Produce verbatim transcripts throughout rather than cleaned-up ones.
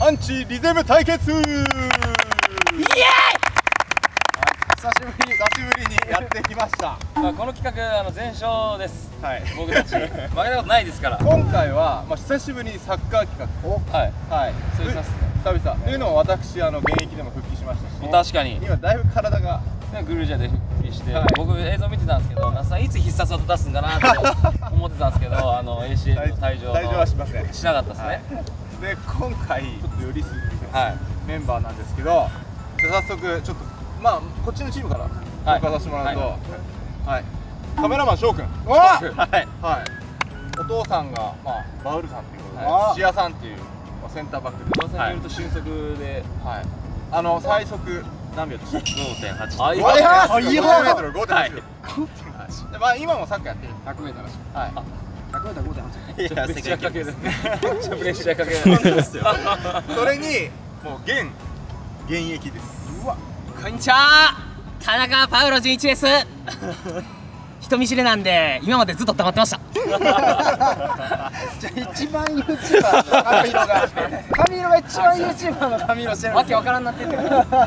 アンチリゼム対決。イエーイ。 久しぶり久しぶりにやってきました。 まあこの企画あの全勝です。 はい。 僕たち負けたことないですから。 今回はまあ久しぶりにサッカー企画。 はいはい。 久々っすね。 久々。というのも私あの現役でも復帰しましたし。 確かに。 今だいぶ体がグルージャで復帰して、 はい、 僕映像見てたんですけど、那須さんいつ必殺技出すんかなって思ってたんですけど、あの エーシーエル の退場退場はしません。 しなかったですね。 はい、で今回ちょっとよりすぐはいメンバーなんですけど、じゃ早速ちょっとまあこっちのチームから紹介させてもらうと、はい、はい、カメラマン翔くん、はいはい、お父さんがまあバウルさんっていうことで、土屋さんっていうセンターバックで、噂によると俊足で、はい、あの最速何秒でした？ ごてんはち。あ、いいやー、いいメートルごてんはち。で、まあ今もサッカーやってる。ひゃくメートルらしい。はい。ひゃくメートルごてんはち。いや、世界かける。めっちゃプレッシャーかける。そうですよ。それにもう現現役です。うわ。 こんにちは。田中パウロじゅういちです。人見知りなんで今までずっと黙ってました。 じゃあ一番 ユーチューバーの髪色が髪色が一番 ユーチューバーの髪色してる。 わけわからんなってて。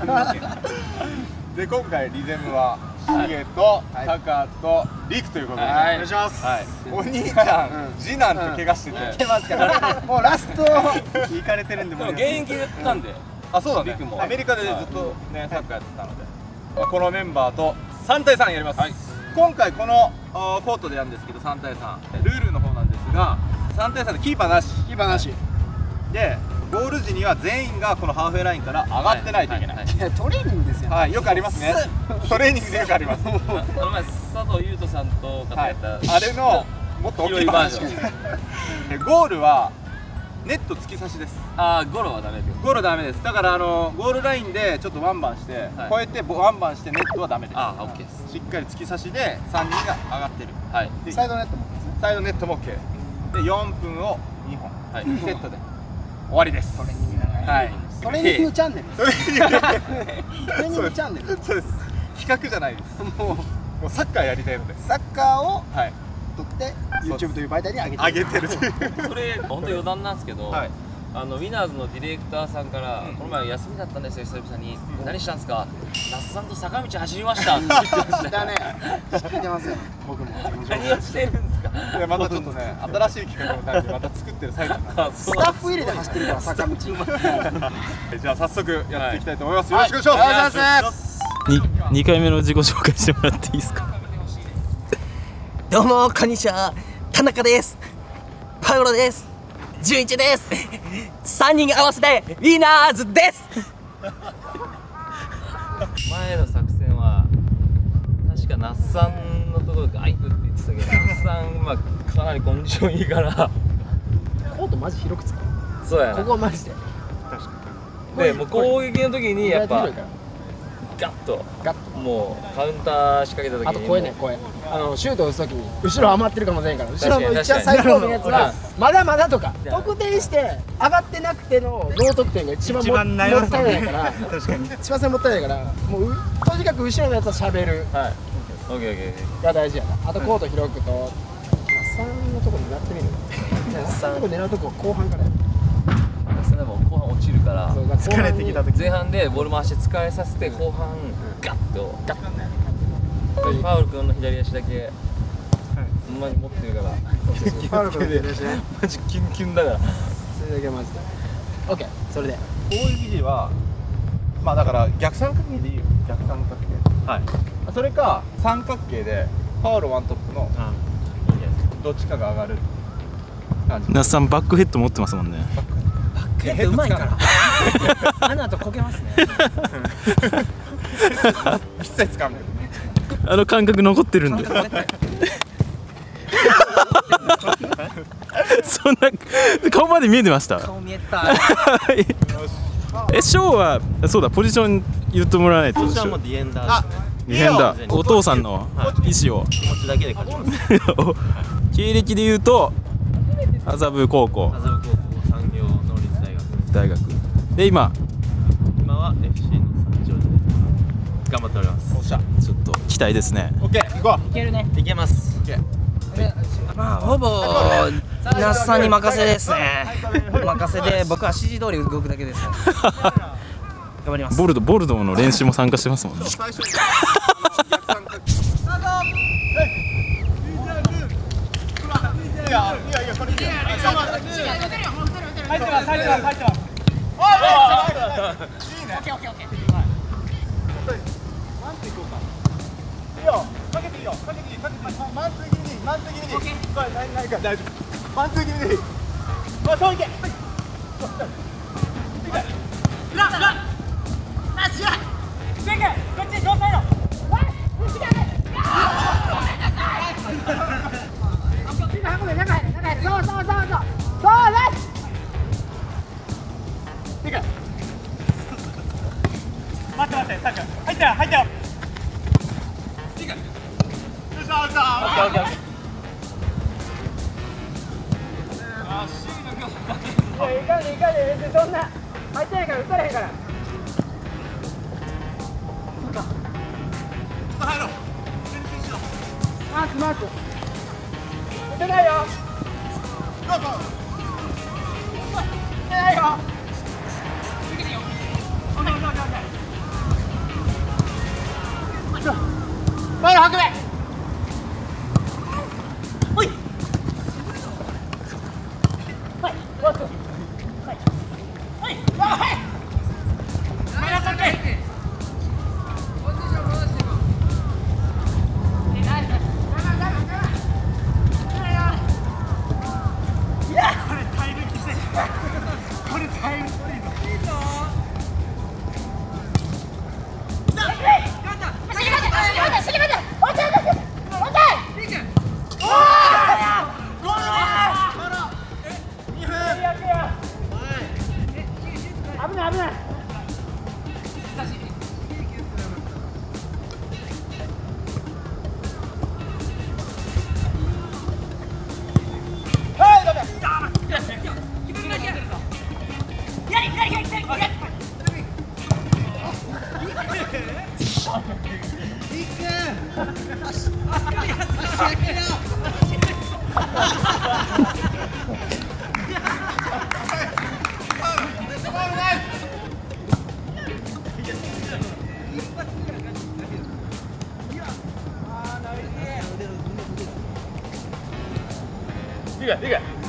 で今回リゼムはシゲとタカとリクということでお願いします。お兄ちゃん次男と怪我してて来てますからもうラスト行かれてるんで、もう現役だったんで。 あ、そうだね。アメリカでずっとねサッカーやってたので、このメンバーとさんたいさんやります。今回このコートでやるんですけど、さんたいさんルールの方なんですが、さんたいさんでキーパーなしキーパーなしで、ゴール時には全員がこのハーフウェイラインから上がってないといけない。 トレーニングですよ。 はい、よくありますね。トレーニングでよくあります。 あの前佐藤優斗さんとかやったあれのもっと大きいバージョン。ゴールはネット突き刺しです。 ああ、ゴロはダメです。 ゴールダメです。だからあのゴールラインでちょっとワンバンして越えてワンバンしてネットはダメです。 ああ、オッケーです。 しっかり突き刺しでさんにんが上がってる。はい。 サイドネットもサイドネットも オーケー でよんぷんをにほんセットで終わりです。はい。 トレーニングチャンネル。 トレーニングトレーニングチャンネル。 そうです。企画じゃないです。もうもうサッカーやりたいので。 サッカーをはい撮って ユーチューブ という媒体に上げて上げてる。 それ本当余談なんですけど、あのウィナーズのディレクターさんからこの前休みだったんですよ、久々に。何したんですか？那須さんと坂道走りましたって言ってました。 だね。聞いてますよ。僕も。 何をしてるんですか？ いや、またちょっとね、新しい企画のためにまた作ってる最中なんで。 スタッフ入れて走ってるから坂道。 じゃあ早速やっていきたいと思います。よろしくお願いします。 お願いします。 ににかいめの自己紹介してもらっていいですか？ どうもこんにちは。田中です。パウロです。じゅういちです。さんにん合わせてウィナーズです。 前の作戦は確か那須さんのところが行くって言ってたけど、那須さんまあかなりコンディションいいから。 コートマジ広く使う。 そうやな。 ここマジで。 確かでもう攻撃の時にやっぱ広いからガッとガッともうカウンター仕掛けた時にあと声ね声あのシュート打つ時に後ろ余ってるかもしれんから、後ろの一番最高のやつはまだまだとか得点して上がってなくてのノー得点が一番ももったいないから確かに一番もったいないから、もうとにかく後ろのやつはしゃべるはいオッケーオッケーが大事やな。あとコート広くとさんのとこ狙ってみる。さんのとこ狙うとこ後半からやる。 でも後半落ちるから疲れてきた時前半でボール回して疲れさせて後半ガッとガッとねパウル君の左足だけほんまに持ってるからパウル君の左足ねマジキュンキュンだからそれだけマジで OK。 それで攻撃時はまあだから逆三角形でいいよ。逆三角形。はい。それか三角形でパウロワントップのどっちかが上がる感じ。 那須さんバックヘッド持ってますもんね。 ヘッドうまいからあの後こけますね。 一切使わない。 あの感覚残ってるんで。そんな顔まで見えてました。 顔見えた。 え、ショーはそうだ、ポジション言ってもらわないと。 ポジションもディエンダーですね。 ディフェンダー。お父さんの意思を気持ちだけで勝ちます。 経歴で言うと麻布高校、 麻布高校産業能率大学大学で今今は エフシー の三条で頑張っております。 おっしゃ。 ちょっと期待ですね。 オッケー、行こう。 いけるね。 いけます。 オッケー。 まあほぼ那須さんに任せですね。任せで僕は指示通り動くだけです。頑張ります。 ボルドボルドーの練習も参加してますもんね。 入ってます入ってます入ってます。おいいいね。オッケーオッケーオッケー。マンツいこうか。いいよ。かけていいよ。かけていいかけていい。マンツ気味でいい。マンツ気味でいい。これ何何か大丈夫。マンツ気味でいい。おいそういけ。いけ。裏裏。ナイス。いけこっち両サイド。おい内側で。ごめんなさい。今運べ中入れ中入れ。そうそうそうそう。そうナイス。いけ。待って待って、タック入ったよ入ったよ。いけ。よっしゃよっしゃ。オッケーオッケーオッケー。あー、シーの強さ。いや、いかんでいかんで、別にそんな入ってないから打たれへんから。そうか。ちょっと入ろう。マークマーク。打てないよ。どうぞ。打てないよ。いけていいよ。オッケーオッケーオッケーオッケー。前の運べ。おい。はい。ワーク。はい。はい。はい。マイナスオッケー。いや、これタイムきつい。これタイムきついぞ。いいぞ。危ない危ない。はい、ダメ。左左左左左。いいかいいか。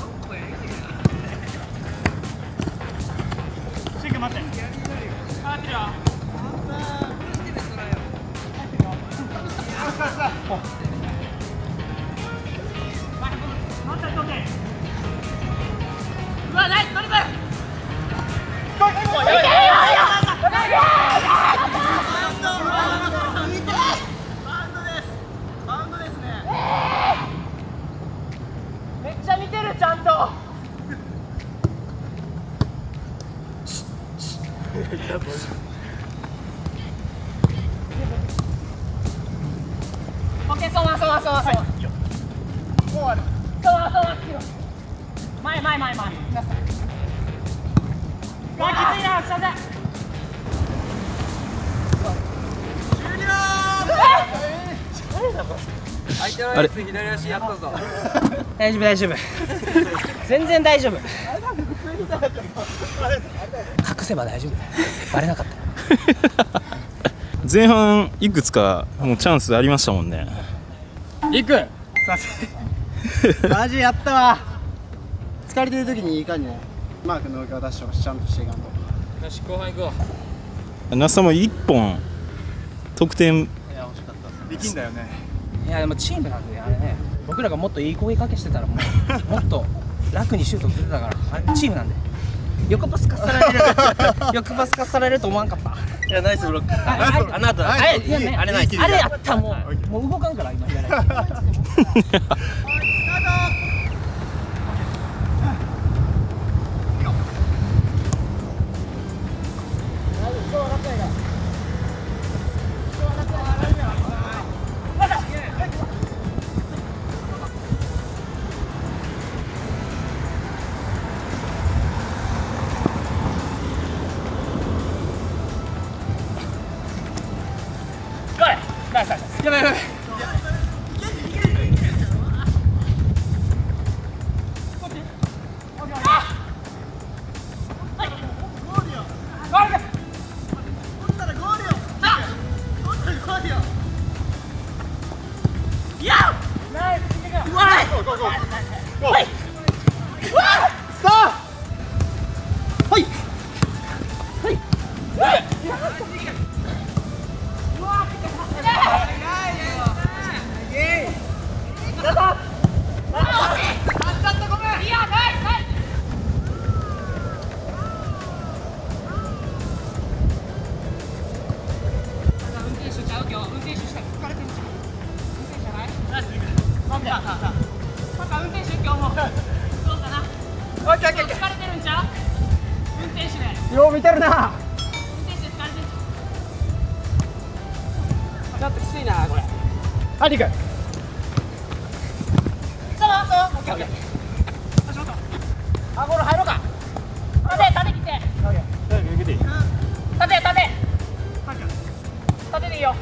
シンク待って。上がってるよ。うわ、ナイストリプル。めっちゃ見てるちゃんと。オッケー、そうまそうまそうまそう。もう終わる。そうまそうま。前前前前。うわ、きついな、下で。終了。 相手のレース左足やったぞ。 大丈夫大丈夫。全然大丈夫。隠せば大丈夫。バレなかった。 前半いくつかもうチャンスありましたもんね。 いく。させ。マジやったわ。疲れてる時にいい感じね。マークの受け渡しをちゃんとしていかんと。 よし、後半行こ那須さんもいっぽん得点。 いや、惜しかったです。 できんだよね。 いやでもチームなんであれね。僕らがもっといい声かけしてたらもうもっと楽にシュート打てたから。あれチームなんで。横パスかっさられる。横パスかっさられると思わんかった。 いや、ナイスブロック。 あなた。あれいいあれナイス。 あれやったもうもう動かんから今やらない。やばいやばい。 よう見てるな。ちょっときついなこれ。ハリ君。そうそう。オッケーオッケー。あ、ゴール入ろうか。縦縦切って。縦縦。縦でいいよ。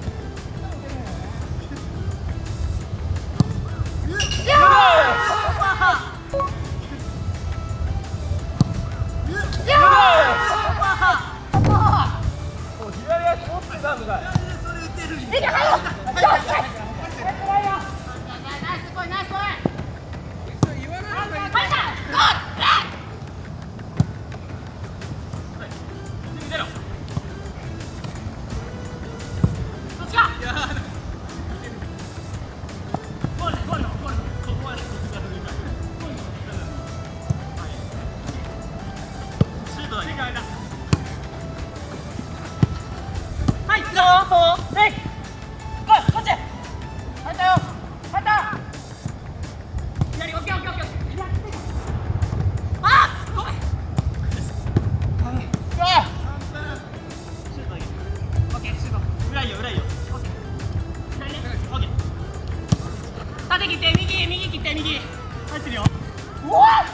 縦切って右右切って右入ってるよ。うわっ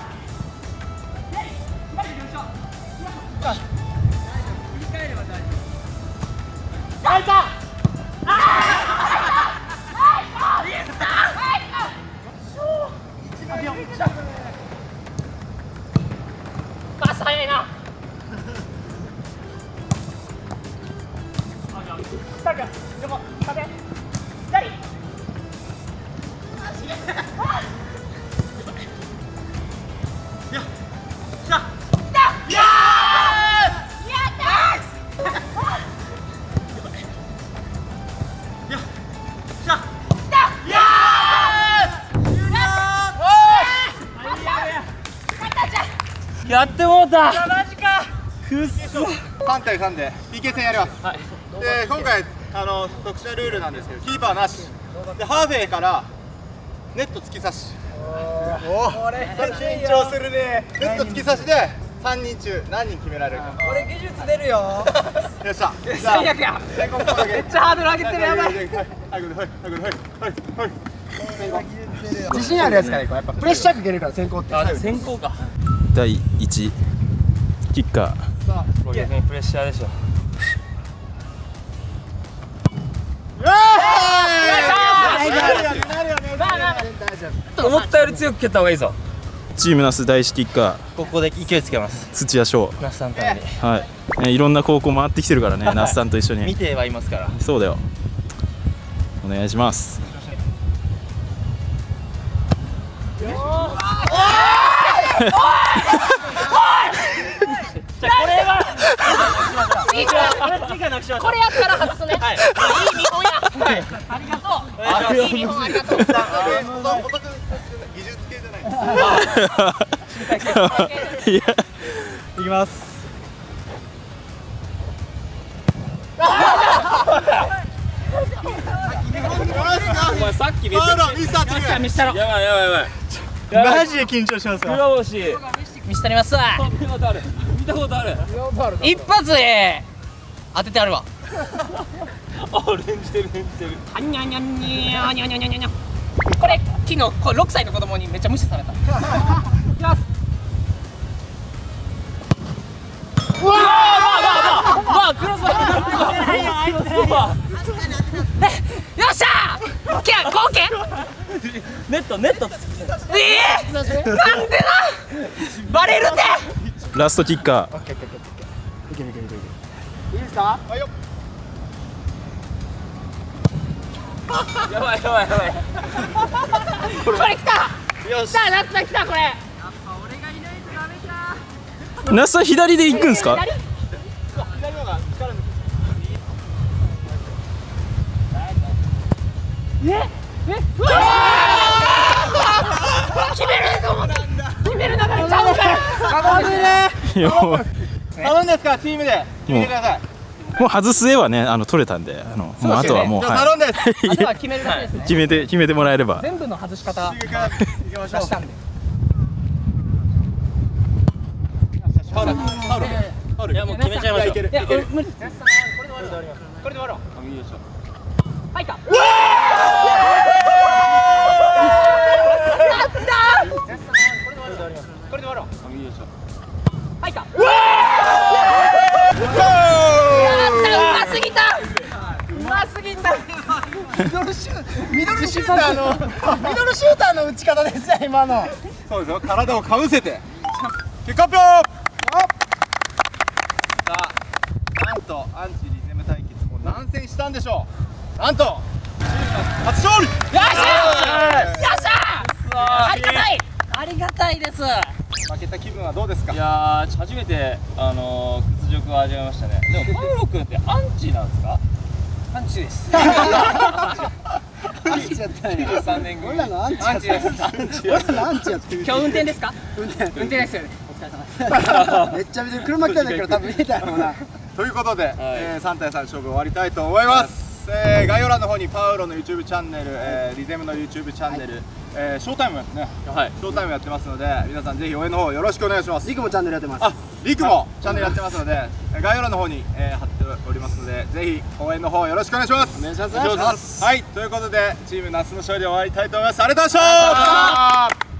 入った。パス早いな。タク横縦左。 やってもうた。 マジか。 くっそ。 さんたいさんで ピーケー 戦やります。はい。で今回あの特殊なルールなんですけど、キーパーなし。でハーフウェイからネット突き刺し。おお。緊張するね。ネット突き刺しでさんにん中何人決められるか。 俺技術出るよ。 よっしゃ。 最悪や。めっちゃハードル上げてる、やばい。 はいはいはいはい。 自信あるやつからいこう。やっぱプレッシャーかけるから先行って。 あ、先行か。 だいいちキッカこれ逆にプレッシャーでしょ。思ったより強く蹴った方がいいぞ。 ー、チームナス第一キッカここで勢いつけます。 ー土屋翔。 那須さんのために。 はい、ね、いろんな高校回ってきてるからね、那須さんと一緒に。 見てはいますから。 そうだよ、お願いします。 じゃあこれはこれやったら外すね。はい。いい見本や。はい。ありがとう。いい見本ありがとう。 技術系じゃない。 いや、 いきます。 お前さっきめっちゃミスターチーム。 見せたろ。 やばいやばいやばい。 マジで緊張しますわ。 黒星。 見せたりますわ。 見たことある。見たことある。 一発で当ててあるわ。 あ、連じてる連じてる。 あにゃにゃにゃにゃにゃにゃにゃにゃ。これ昨日これろくさいの子供にめっちゃ無視された。いきます。うわあ、うわあ、クロスバー。よっしゃー。け、こうけ。 ネットネット。 ええ、なんでだ。バレるて。 ラストキッカー。 オッケーオッケーオッケー。いけるいけるいける。 いいですか？はいよ。 やばいやばいやばい。 これ来た。 よし。 来た、ラスト来たこれ。 那須さん左で行くんですか？ 左？ 左の方が力抜く。 え？え？うわー！決めると思った。決める流れちゃうから。 いや、もう頼んですからチームで決めてください。 もう外す絵はね、あの取れたんで、あのもうあとはもう、 じゃあは頼んです。 あとは決めるだけですい、 ね。 決めて決めてもらえれば。 全部の外し方行きましょう。 出したんで。 ファウルファウル。 いやもう決めちゃいましょう。 いけるいける。 これで終わろう。 いいでしょ。 入った。これで終わろう。 いいでしょ。 入った。 ゴーうますぎた。うますぎた。 ミドルシュミドルシューターのミドルシューターの打ち方ですよ今の。 そうですよ、体をかぶせて結果発表。さあ、なんとアンチリゼム対決も何戦したんでしょう。なんと初勝利。 よっしゃよっしゃ。ありがたい。ありがたいです。 負けた気分はどうですか。 いやー、初めてあのー、屈辱を味わいましたね。でもパウロ君ってアンチなんですか？ パンチです。 アンチやったんや。 さんねん組。 俺らのアンチやったんや。俺らのアンチやったんや。 今日運転ですか？ 運転運転ですよね。お疲れ様。 めっちゃ見てる。車来たんだけど多分見えたやろうな。 ということで、えー、さん対さん勝負終わりたいと思います。えー、概要欄の方にパウロの YouTube チャンネル、えー、リゼムの YouTube チャンネル、えー、ショータイムね、はい、ショータイムやってますので、皆さんぜひ応援の方よろしくお願いします。 リクもチャンネルやってます。 あ、リクもチャンネルやってますので、概要欄の方に、えー、貼っておりますので、ぜひ応援の方よろしくお願いします。 お願いします。 はい、ということでチーム那須の勝利で終わりたいと思います。ありがとうございました。